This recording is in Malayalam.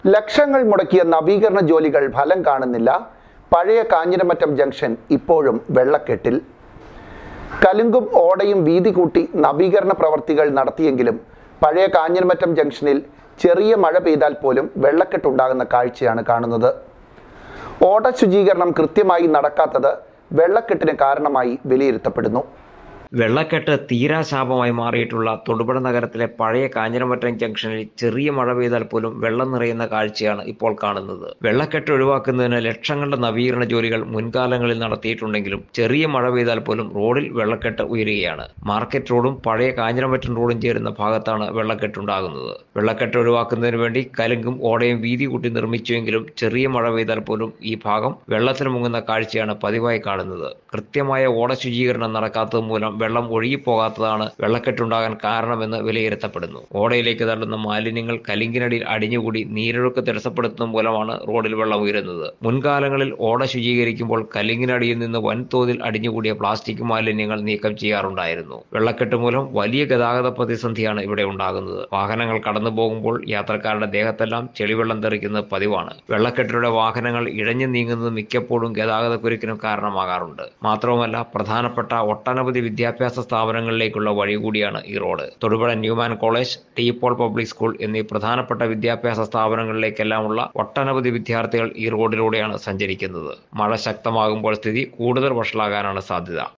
ലക്ഷങ്ങൾ മുടക്കിയ നവീകരണ ജോലികൾ ഫലം കാണുന്നില്ല. പഴയ കാഞ്ഞിരമറ്റം ജംഗ്ഷൻ ഇപ്പോഴും വെള്ളക്കെട്ടിൽ. കലുങ്കും ഓടയും വീതി കൂട്ടി നവീകരണ പ്രവർത്തികൾ നടത്തിയെങ്കിലും പഴയ കാഞ്ഞിരമറ്റം ജംഗ്ഷനിൽ ചെറിയ മഴ പെയ്താൽ പോലും വെള്ളക്കെട്ടുണ്ടാകുന്ന കാഴ്ചയാണ് കാണുന്നത്. ഓട ശുചീകരണം കൃത്യമായി നടക്കാത്തത് വെള്ളക്കെട്ടിന് കാരണമായി വിലയിരുത്തപ്പെടുന്നു. വെള്ളക്കെട്ട് തീരാശാപമായി മാറിയിട്ടുള്ള തൊടുപുഴ നഗരത്തിലെ പഴയ കാഞ്ഞിരമറ്റം ജംഗ്ഷനിൽ ചെറിയ മഴ പെയ്താൽ പോലും വെള്ളം നിറയുന്ന കാഴ്ചയാണ് ഇപ്പോൾ കാണുന്നത്. വെള്ളക്കെട്ട് ഒഴിവാക്കുന്നതിന് ലക്ഷങ്ങളുടെ നവീകരണ ജോലികൾ മുൻകാലങ്ങളിൽ നടത്തിയിട്ടുണ്ടെങ്കിലും ചെറിയ മഴ പെയ്താൽ പോലും റോഡിൽ വെള്ളക്കെട്ട് ഉയരുകയാണ്. മാർക്കറ്റ് റോഡും പഴയ കാഞ്ഞിരമറ്റം റോഡും ചേരുന്ന ഭാഗത്താണ് വെള്ളക്കെട്ടുണ്ടാകുന്നത്. വെള്ളക്കെട്ട് ഒഴിവാക്കുന്നതിന് വേണ്ടി കലുങ്കും ഓടയും വീതി കൂട്ടി നിർമ്മിച്ചുവെങ്കിലും ചെറിയ മഴ പെയ്താൽ പോലും ഈ ഭാഗം വെള്ളത്തിൽ മുങ്ങുന്ന കാഴ്ചയാണ് പതിവായി കാണുന്നത്. കൃത്യമായ ഓട ശുചീകരണം നടക്കാത്തത് മൂലം വെള്ളം ഒഴുകിപ്പോകാത്തതാണ് വെള്ളക്കെട്ടുണ്ടാകാൻ കാരണമെന്ന് വിലയിരുത്തപ്പെടുന്നു. ഓടയിലേക്ക് തള്ളുന്ന മാലിന്യങ്ങൾ കലുങ്കിനടിയിൽ അടിഞ്ഞുകൂടി നീരൊഴുക്ക് തടസ്സപ്പെടുത്തുന്ന മൂലമാണ് റോഡിൽ വെള്ളം ഉയരുന്നത്. മുൻകാലങ്ങളിൽ ഓട ശുചീകരിക്കുമ്പോൾ കലുങ്കിനടിയിൽ നിന്ന് വൻതോതിൽ അടിഞ്ഞുകൂടിയ പ്ലാസ്റ്റിക് മാലിന്യങ്ങൾ നീക്കം ചെയ്യാറുണ്ടായിരുന്നു. വെള്ളക്കെട്ട് മൂലം വലിയ ഗതാഗത പ്രതിസന്ധിയാണ് ഇവിടെ ഉണ്ടാകുന്നത്. വാഹനങ്ങൾ കടന്നു പോകുമ്പോൾ യാത്രക്കാരുടെ ദേഹത്തെല്ലാം ചെളിവെള്ളം തെറിക്കുന്നത് പതിവാണ്. വെള്ളക്കെട്ടിലൂടെ വാഹനങ്ങൾ ഇഴഞ്ഞു നീങ്ങുന്നത് മിക്കപ്പോഴും ഗതാഗതക്കുരുക്കിനും കാരണമാകാറുണ്ട്. മാത്രവുമല്ല, പ്രധാനപ്പെട്ട ഒട്ടനവധി വിദ്യാഭ്യാസ സ്ഥാപനങ്ങളിലേക്കുള്ള വഴി കൂടിയാണ് ഈ road. Thodupuzha Newman college, T Paul public school എന്നീ പ്രധാനപ്പെട്ട വിദ്യാഭ്യാസ സ്ഥാപനങ്ങളിലേക്കെല്ലാമുള്ള ഒട്ടനവധി വിദ്യാർത്ഥികൾ ഈ റോഡിലൂടെയാണ് സഞ്ചരിക്കുന്നത്. മഴ ശക്തമാകുമ്പോൾ സ്ഥിതി കൂടുതൽ വഷളാകാനാണ് സാധ്യത.